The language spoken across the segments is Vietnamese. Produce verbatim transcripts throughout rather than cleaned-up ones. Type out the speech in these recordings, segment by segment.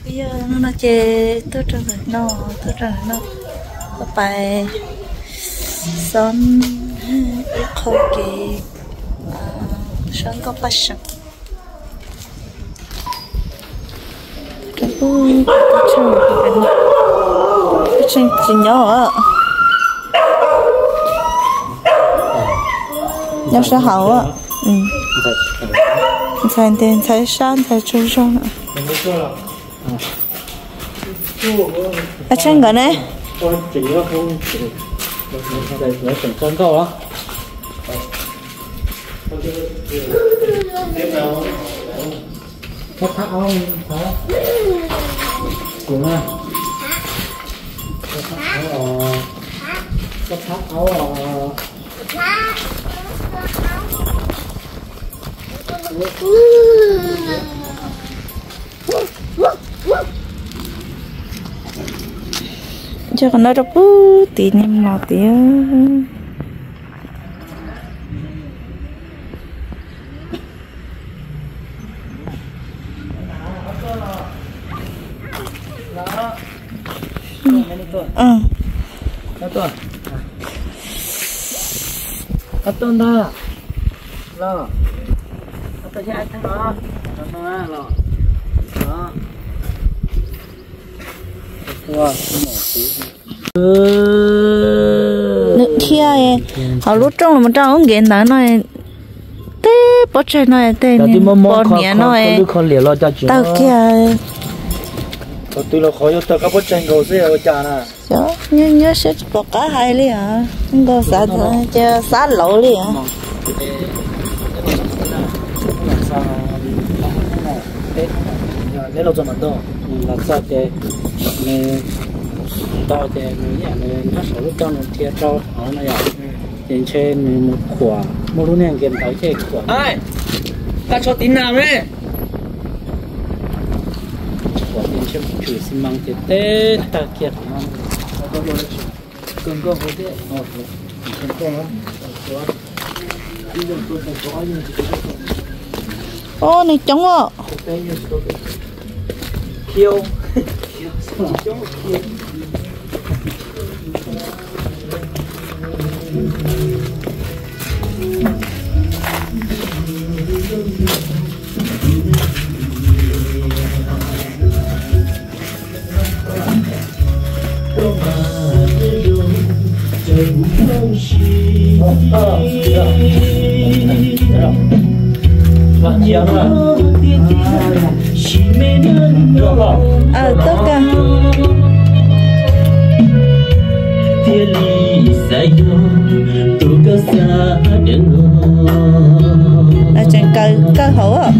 bây giờ nó chơi tốt cho người nó tốt cho người nó có bài son ít khâu kì son có bắt sẵn cái bún cái chân cái chân chỉ nhỏ ạ nhỏ sẽ hậu ạ ừ thành tiền thấy sáng thấy chú xong ạ à chân cái này con câu đó có tháo không tháo đúng không có tháo áo cho con nó đập bút tí nem mò tí ừ Atun Atun dah lo Atun siapa itu lo Atun ah lo lo Tua nước kia ấy họ lúc trong là một trong ông kiện đó nói té bỏ chơi nói té bỏ nhẹ nói tao kia tôi là khỏi tôi có bớt chân cầu xe ở nhà nè. Đó, nhớ nhớ sẽ bỏ cả hai đi à, không có xả thôi, cho xả lỗ đi à. Lấy lâu cho mình đâu, là sao thế, mình to thế mình nhà mình nó số lúc trong mình chia cho ở này à, trên trên mình một quả, một lúc này kiếm tới chơi quả. Ai, ta cho tín nào đấy. Chụp chụp xi măng thế thế ta kia nó cần có cái thế cần có ô này trống ạ kiêu ờ tất cả là chẳng cơ cơ hổ ạ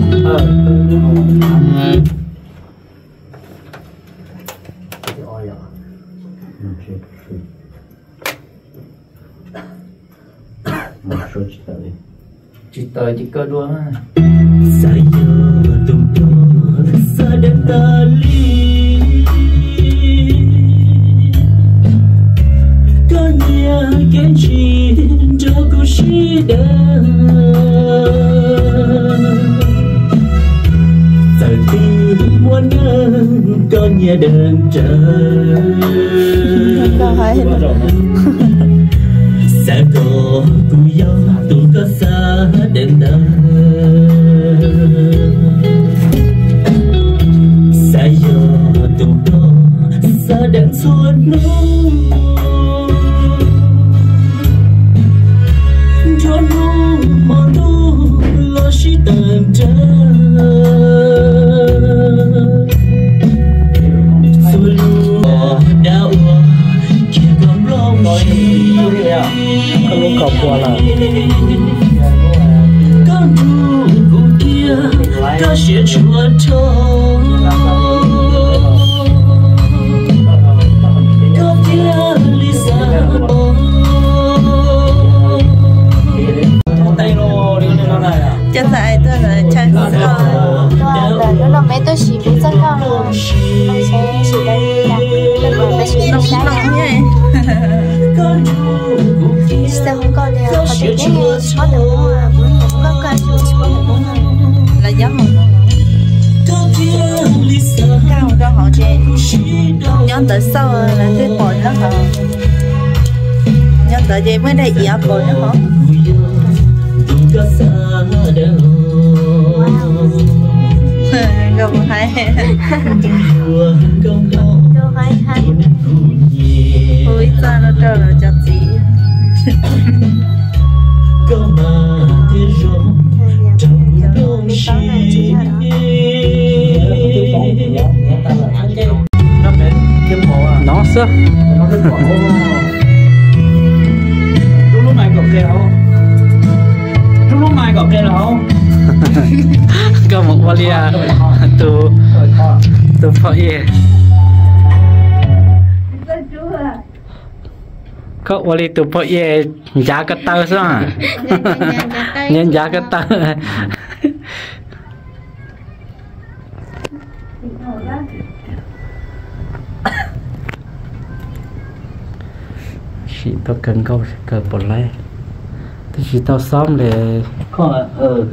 chỉ tới chỉ cơ đua mà say nhớ tung tố xa đẹp ta ly có nhà kiến trí cho cô sĩ đen giờ tư muốn ngân có nhà đèn trời sẽ có tu yêu tu có xa đến đâu sẽ yêu tu đó xa đến suốt nỗi cho nó mà nó lo chỉ tận trời xuôi lúa đau kia cầm lòng có lúc cầu qua là con ru cũng kia có sẽ chua trâu có kia lý sa tay lô đi lên này à cho lại tôi là chân rồi đó là mấy tôi chỉ biết rất con rồi nó sẽ chỉ đây là lần đầu tôi chỉ biết đá sao không có đeo có thể cái có được mua muốn nhận có cái chỗ có được mua là gió hồng cao cho họ nhon tới sau là cái bồi nó hả nhon tới vậy mới đây gì bồi nó hả không hay Đâu hay hay. ôi sao nó trở lại chặt gì nó sơ lúc lúc mày gặp kêu lúc lúc mày gặp kêu không có một valia từ từ phải có valia từ phải giá cái tơ sao nhân giá cái tơ chỉ tao cần câu cờ bột lái thì chỉ tao xóm để có ờ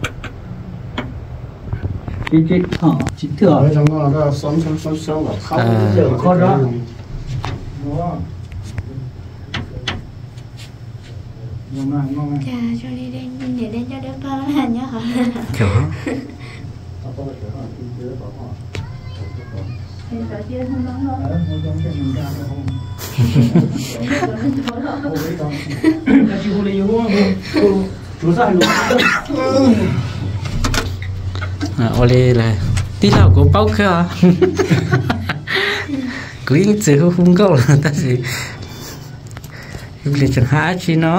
chỉ chỉ họ chỉ thừa trong đó là sống sống sống sống là khóc giờ có đó Chà, cho đi đến để đến cho đỡ bao là nhớ hả? chỗ à, Oli là tí nào của bao cơ cứ những chữ không câu là ta gì vì chẳng há chi nó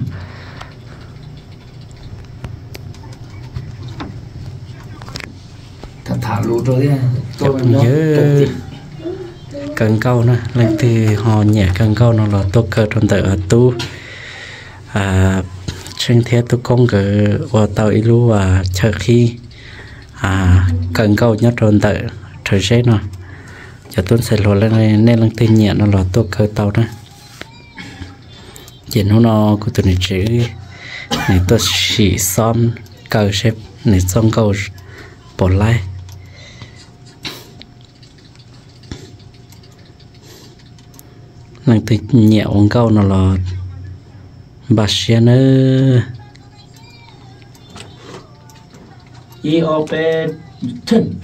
thật thả lũ rồi tôi nhớ cần câu nè lên thì họ nhẹ cần câu nó là tôi cơ trong tự tu à trên thế tôi công cái vào tàu ilu và chờ khi à cần câu nhất trong tự thời gian nó cho tôi sẽ lột lên nên lên tin nhẹ nó là tôi cơ tàu đó chỉ nó nó của tôi này chữ này tôi chỉ xóm cầu xếp này xong cầu bỏ lại lần thì nhẹ ông câu nó là bà xe nữa i o p thân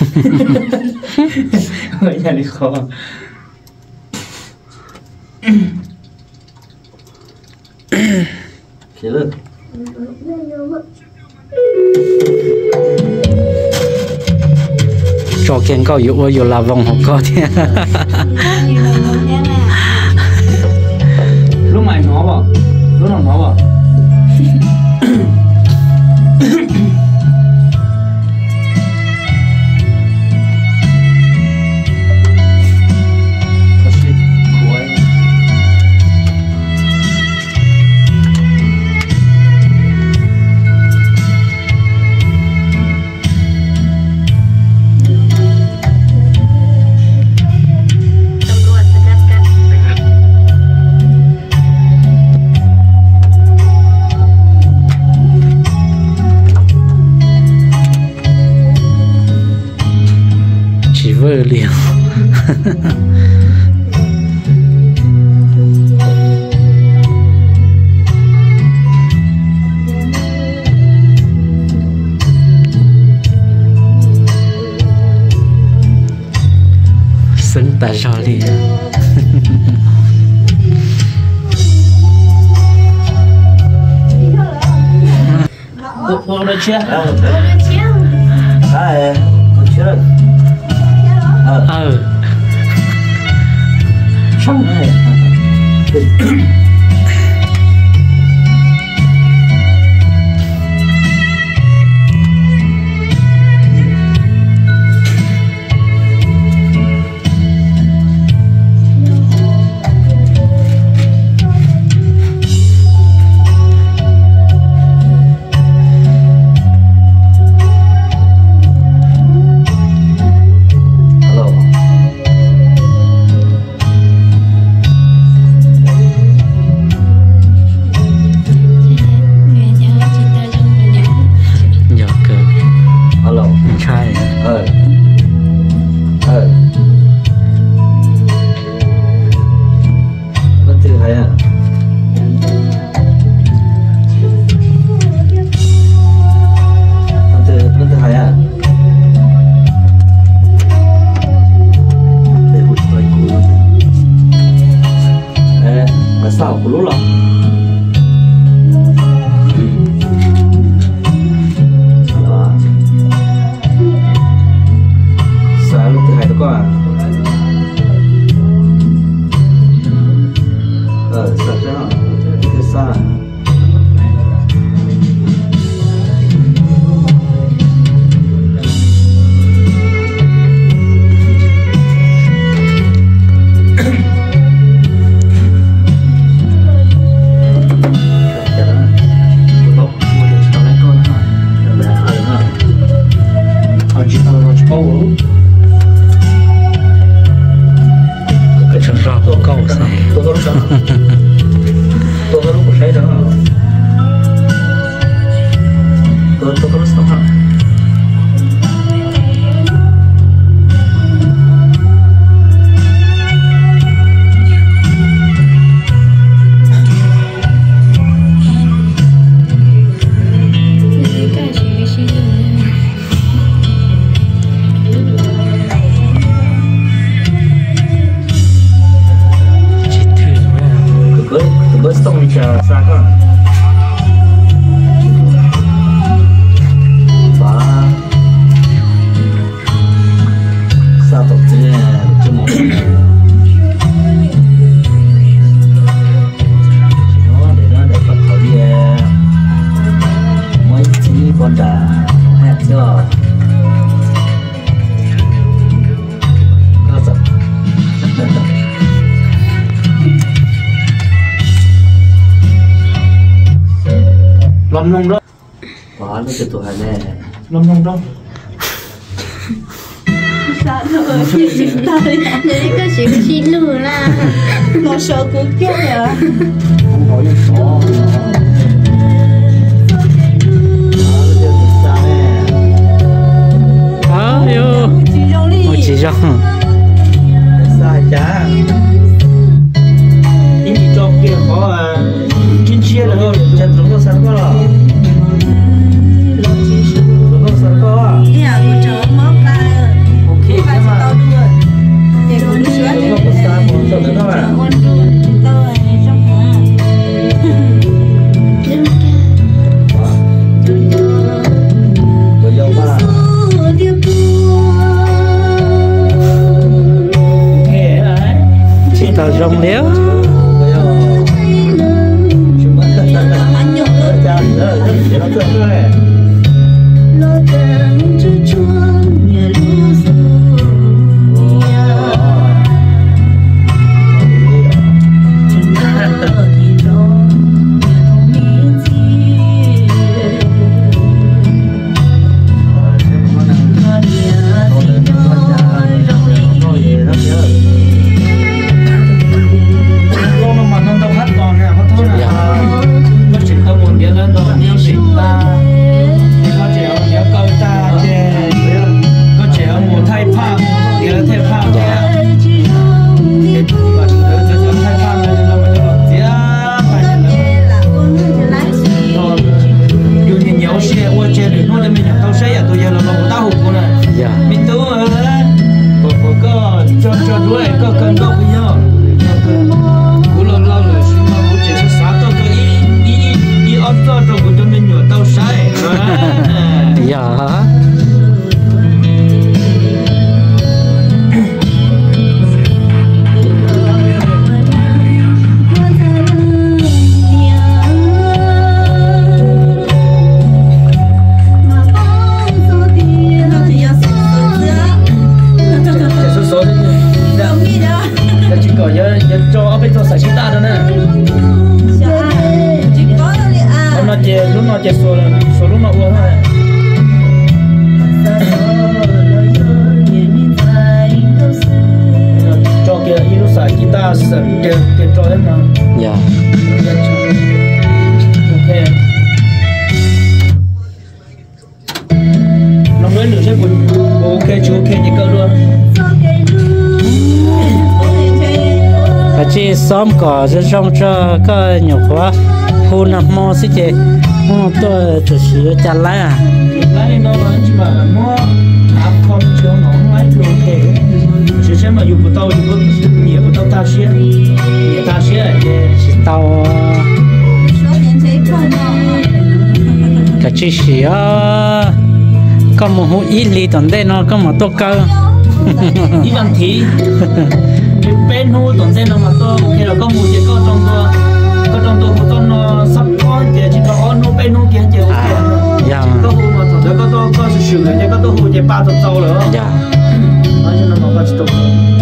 người nhà đi khó thế luôn cho kén câu dụ dụ là vòng học co thì lúc mày nó bảo lúc nào nó bảo vơ liền xứng ta cho liền cô nói chuyện Ờ, à cô chuyện ờ xong này câu cái trường ra có câu sao tôi có lúc sao tôi có lúc có say đó tôi tôi có lúc sao hả bớt xong chờ xa con và sao tổ chức cho một nó để nó để phát thảo đi mấy chỉ con đã hẹn chưa có thật lom nông đó, quá nó cái tuổi này, lom nông đó. Sao rồi, chị chị ta đi, đấy cái gì chị lừa là, nó sợ cũng kia rồi. Không có những số. À, yo, một chỉ rong. Sai chả. Những cái trò kia có chín chia là thôi, chân chúng có sẵn có rồi. Chúng có sẵn có à? Nhà của cháu móc tay rồi. Ok, nhưng mà để con sữa chúng có sẵn có sẵn nữa thôi à? tôi trong nhà. Rồi dâu ba. Ok đấy. Chỉ tao rong léo. Chỉ số số lúc nào uống thôi. Cho kia ilu sai kita sân kia kia cho em mà. Dạ. Ok. Năm nữa nữa sẽ buồn. Ok chú ok như câu luôn. Và chỉ xóm cỏ rất rong cho cái nhiều quá. Khu nằm mò xí chị. Mò tôi tôi sửa chăn lá à. Lá nó là chỉ mà mò áp con chiếu nó ngay luôn thế. Chỉ xem mà dùng bút tàu dùng bút nhiều bút tàu ta xía, nhiều ta xía thì tàu. Cái chỉ xía có một hũ ít lì tuần đây nó có một tô cơ. Ít bằng thí. Cái bên hũ tuần đây nó mà tô khi là có một cái có trong tô. Trong tôi có nó sắp có thì chỉ có nó bên nó kia chỉ ok. Dạ. Có hồ mà thằng đó có có sự sửa thì có tôi hồ chỉ ba trăm sau nữa. Dạ. Nói cho nó có chỉ tốt.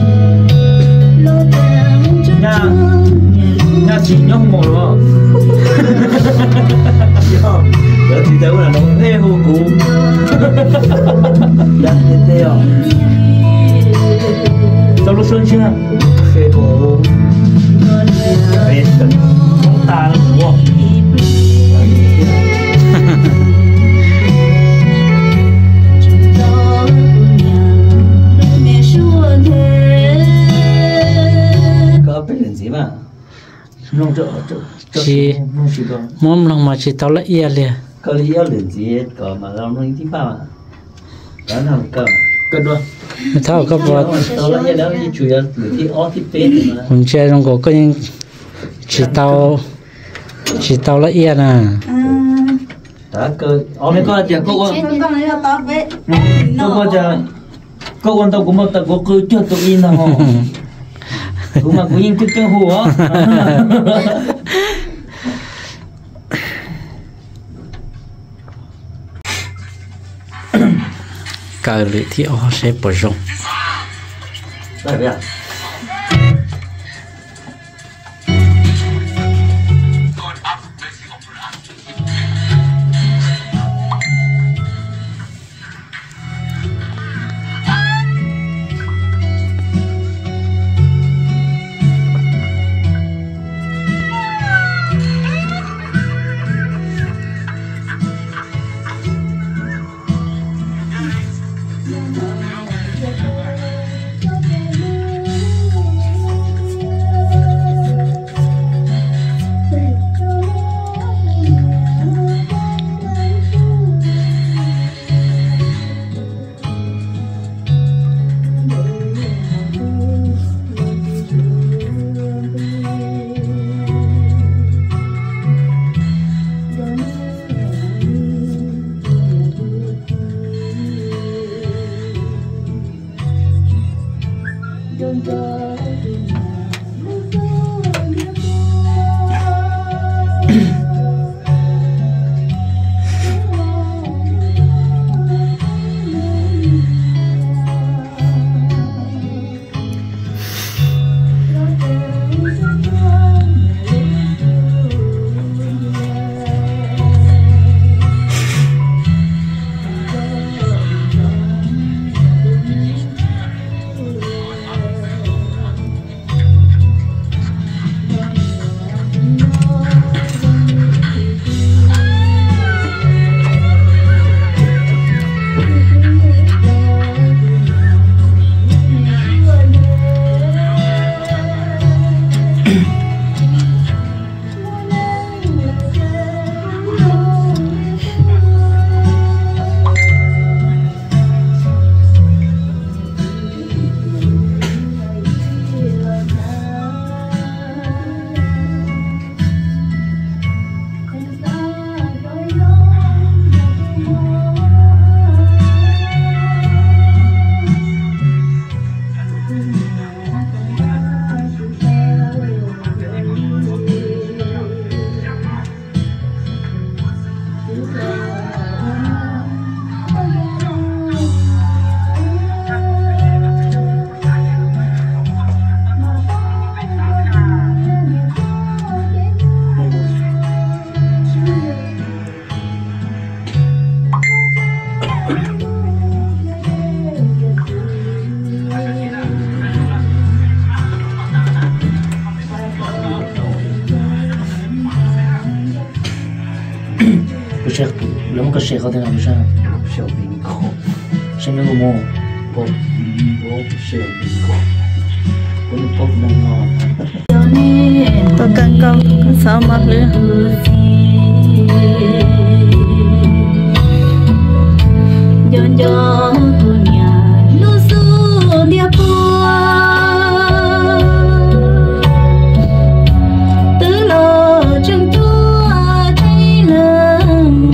Nha. Nha chỉ nhóc một rồi. Dạ. Giờ thì đâu là nó nghe hồ cũ. đang đến đây à tao lúc xuân chưa phê bộ phê tận không ta luôn có biết làm gì mà nông trợ chỉ mồm lòng mà chỉ tao lại ia liền có lý do làm gì có mà làm nó tí bao à đó nào có cái đó thao có vợ tao lại đó như chủ yếu người thì ó thì phê mà mình chơi trong cổ cái chỉ tao chỉ tao lại ia nè đó cơ ó mấy con giờ cô con con này là to bé cô con giờ cô con tao cũng một tao có cứ chưa tụi in nào cũng mà cũng in cứ cái hồ á cờ lưỡi thì ó sẽ bỏ rong đây vậy Sheikh, belum ke Sheikh hotel apa sah? Sheikh Bingko, Saya nak mau Pop, Pop, Sheikh Bingko, Pop Pop đang ngon. tôi cần câu sao mà lừa Yon yo punya lusu dia pua từ lo chân tua thấy lợn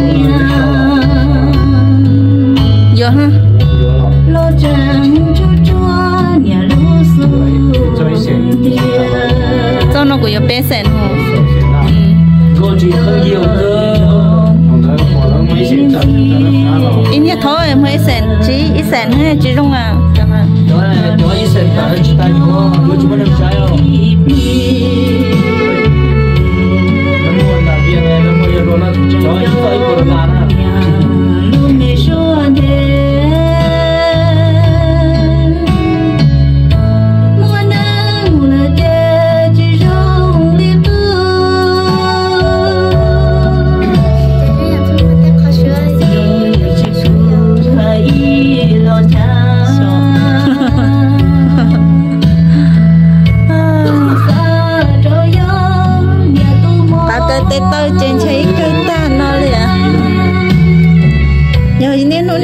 vô ha lo chân chua chua nhà lusu cho nó cũng có bé sen hồ Cô chỉ không nhiều cơ. ít nhất thôi em hơi sen chỉ ít sen hay chỉ trong à chẳng hạn Đó là đó ý sẽ tạo cho ta nhiều, đôi chúng mình trái không? Nó mua là bia này, nó mua đồ nó cho chúng ta ít đồ là na.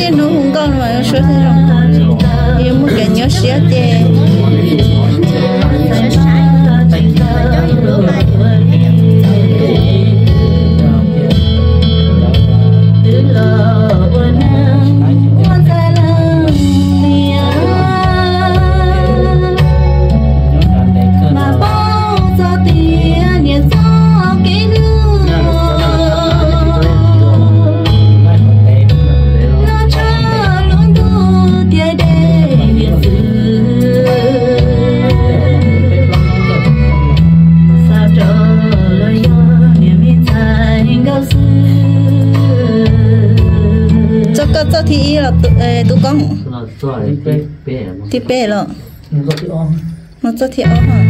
cái nó không con mà số thế rồi yêu một cái nhớ xía thế cho thì là tụ tụ con thì bé rồi nó cho thì ôm hả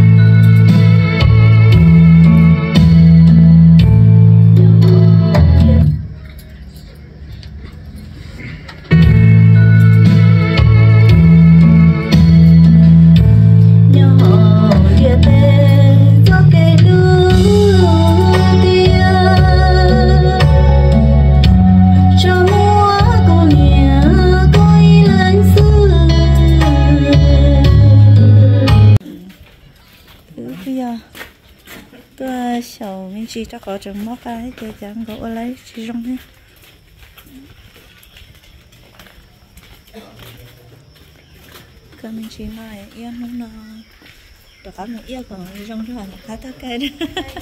sầu mình chỉ cho có chừng móc cái để chẳng có lấy chỉ trong thế cái mình chỉ này yên không nào được cả một yên còn trong thế là khá tất cái đấy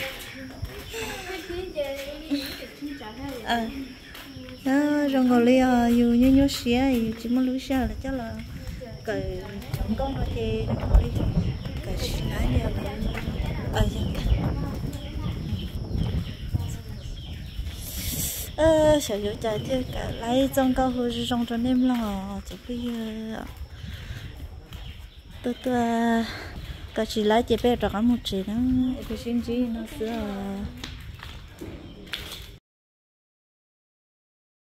à đó trong cái lia dù như như xía chỉ muốn lúa xía là chắc là cái chẳng có nó thì cái xí lá nhiều là ở dân ờ小油仔啲嘅嚟裝夠好似裝咗黏咯，就不要。多多，個是來這邊做緊木子呢，個先知那是啊。